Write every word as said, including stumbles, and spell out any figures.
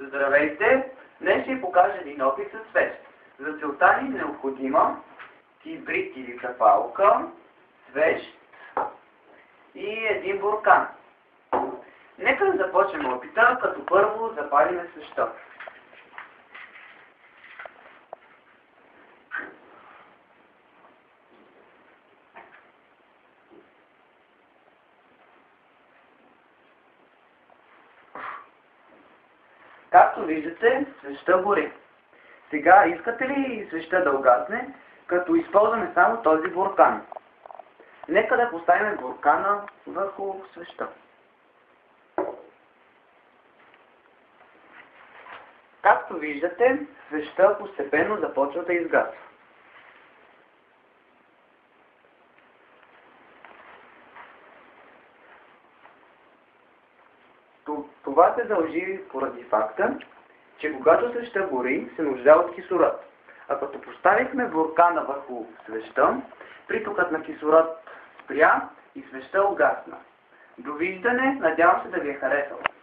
Здравейте! Днес ще ви покажа един опит със свещ. За целта ни е необходима кибрид или кафалка, свещ и един буркан. Нека да започнем опита, като първо запалим свещта. Както виждате, свещта гори. Сега искате ли свещта да угасне, като използваме само този буркан? Нека да поставим буркана върху свещта. Както виждате, свещта постепенно започва да изгасва. Това се дължи поради факта, че когато свещта гори, се нуждае от кислород. А като поставихме буркана върху свещта, притокът на кислород спря и свещта угасна. Довиждане, надявам се да ви е харесало.